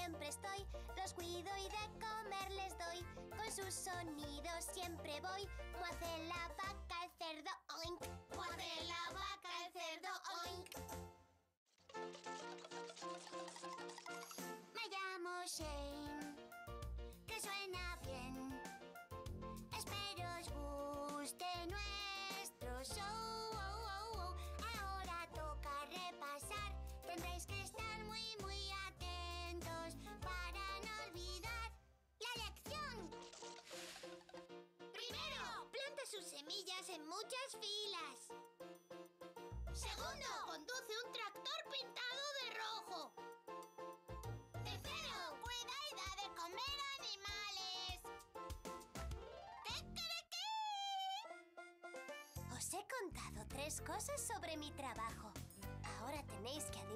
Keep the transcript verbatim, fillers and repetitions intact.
siempre estoy. Los cuido y de comer les doy. Con sus sonidos siempre voy. Muace la vaca, el cerdo, oink. Muace la vaca, el cerdo, oink. Me llamo Shane, que suena bien. Espero os guste nuestro show. Oh, oh, oh. Ahora toca repasar. Tendréis que estar muy, muy atentos para no olvidar la lección. Primero, planta sus semillas en muchas filas. Segundo, conduce un tractor pintado de rojo. Tercero, cuida y da de comer animales. ¡Kikiriki! Os he contado tres cosas sobre mi trabajo. Ahora tenéis que adivinar